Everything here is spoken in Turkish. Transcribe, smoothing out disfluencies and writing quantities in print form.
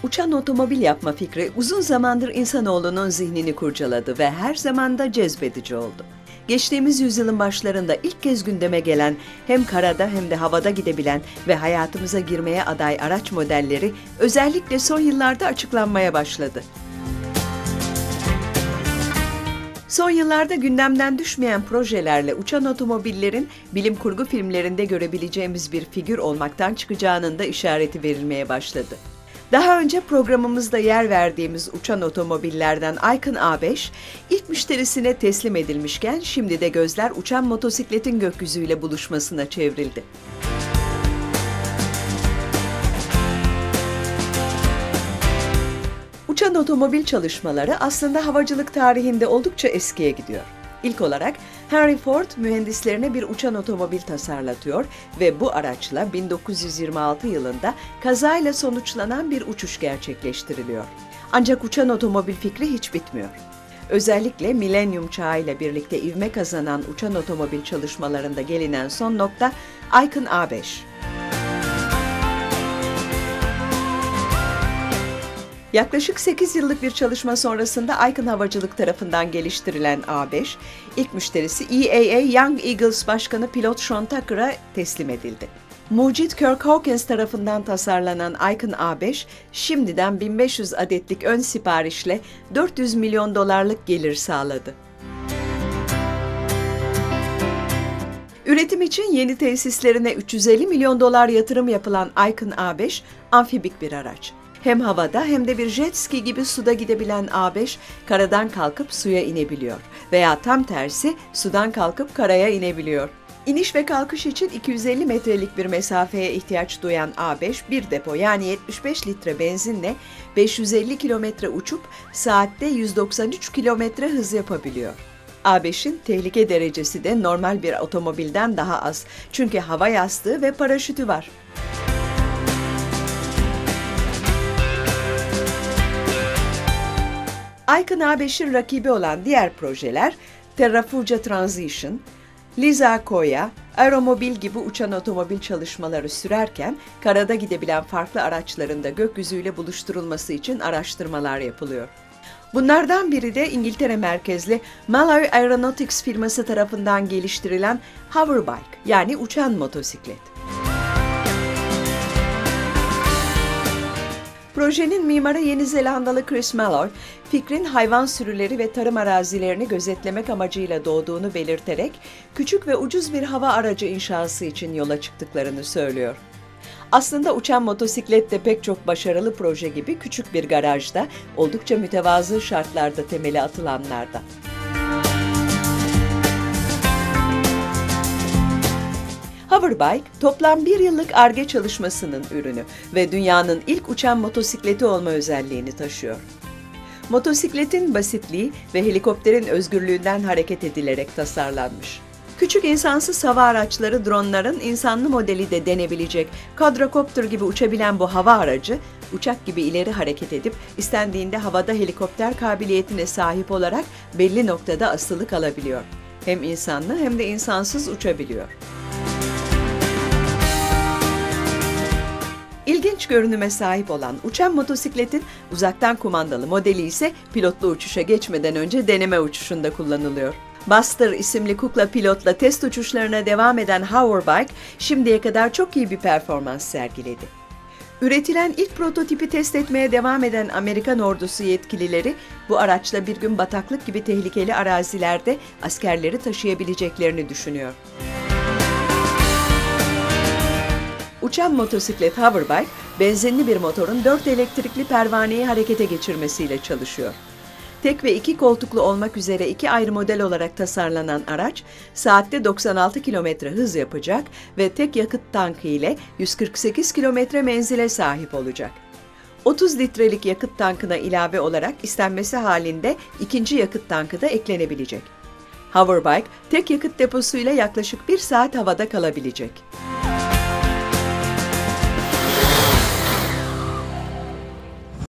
Uçan otomobil yapma fikri uzun zamandır insanoğlunun zihnini kurcaladı ve her zaman da cezbedici oldu. Geçtiğimiz yüzyılın başlarında ilk kez gündeme gelen, hem karada hem de havada gidebilen ve hayatımıza girmeye aday araç modelleri özellikle son yıllarda açıklanmaya başladı. Son yıllarda gündemden düşmeyen projelerle uçan otomobillerin bilim kurgu filmlerinde görebileceğimiz bir figür olmaktan çıkacağının da işareti verilmeye başladı. Daha önce programımızda yer verdiğimiz uçan otomobillerden Icon A5, ilk müşterisine teslim edilmişken şimdi de gözler uçan motosikletin gökyüzüyle buluşmasına çevrildi. Uçan otomobil çalışmaları aslında havacılık tarihinde oldukça eskiye gidiyor. İlk olarak Henry Ford mühendislerine bir uçan otomobil tasarlatıyor ve bu araçla 1926 yılında kazayla sonuçlanan bir uçuş gerçekleştiriliyor. Ancak uçan otomobil fikri hiç bitmiyor. Özellikle milenyum çağıyla birlikte ivme kazanan uçan otomobil çalışmalarında gelinen son nokta Icon A5. Yaklaşık 8 yıllık bir çalışma sonrasında Icon Havacılık tarafından geliştirilen A5, ilk müşterisi EAA Young Eagles Başkanı pilot Sean Tucker'a teslim edildi. Mucit Kirk Hawkins tarafından tasarlanan Icon A5, şimdiden 1500 adetlik ön siparişle 400 milyon dolarlık gelir sağladı. Üretim için yeni tesislerine 350 milyon dolar yatırım yapılan Icon A5, amfibik bir araç. Hem havada hem de bir jet ski gibi suda gidebilen A5, karadan kalkıp suya inebiliyor veya tam tersi sudan kalkıp karaya inebiliyor. İniş ve kalkış için 250 metrelik bir mesafeye ihtiyaç duyan A5, bir depo yani 75 litre benzinle 550 kilometre uçup saatte 193 kilometre hız yapabiliyor. A5'in tehlike derecesi de normal bir otomobilden daha az çünkü hava yastığı ve paraşütü var. Icon A5'in rakibi olan diğer projeler Terrafugia Transition, Liza Koya, Aeromobil gibi uçan otomobil çalışmaları sürerken karada gidebilen farklı araçların da gökyüzüyle buluşturulması için araştırmalar yapılıyor. Bunlardan biri de İngiltere merkezli Malloy Aeronautics firması tarafından geliştirilen Hoverbike yani uçan motosiklet. Projenin mimarı Yeni Zelandalı Chris Malloy, fikrin hayvan sürüleri ve tarım arazilerini gözetlemek amacıyla doğduğunu belirterek, küçük ve ucuz bir hava aracı inşası için yola çıktıklarını söylüyor. Aslında uçan motosiklet de pek çok başarılı proje gibi küçük bir garajda, oldukça mütevazı şartlarda temeli atılanlardan. Hoverbike, toplam bir yıllık Ar-Ge çalışmasının ürünü ve dünyanın ilk uçan motosikleti olma özelliğini taşıyor. Motosikletin basitliği ve helikopterin özgürlüğünden hareket edilerek tasarlanmış. Küçük insansız hava araçları dronların insanlı modeli de denebilecek quadrocopter gibi uçabilen bu hava aracı, uçak gibi ileri hareket edip istendiğinde havada helikopter kabiliyetine sahip olarak belli noktada asılı kalabiliyor. Hem insanlı hem de insansız uçabiliyor. İlginç görünüme sahip olan uçan motosikletin uzaktan kumandalı modeli ise pilotlu uçuşa geçmeden önce deneme uçuşunda kullanılıyor. Buster isimli kukla pilotla test uçuşlarına devam eden Hoverbike şimdiye kadar çok iyi bir performans sergiledi. Üretilen ilk prototipi test etmeye devam eden Amerikan ordusu yetkilileri bu araçla bir gün bataklık gibi tehlikeli arazilerde askerleri taşıyabileceklerini düşünüyor. Uçan motosiklet Hoverbike, benzinli bir motorun 4 elektrikli pervaneyi harekete geçirmesiyle çalışıyor. Tek ve 2 koltuklu olmak üzere 2 ayrı model olarak tasarlanan araç, saatte 96 kilometre hız yapacak ve tek yakıt tankı ile 148 kilometre menzile sahip olacak. 30 litrelik yakıt tankına ilave olarak istenmesi halinde ikinci yakıt tankı da eklenebilecek. Hoverbike, tek yakıt deposuyla yaklaşık 1 saat havada kalabilecek.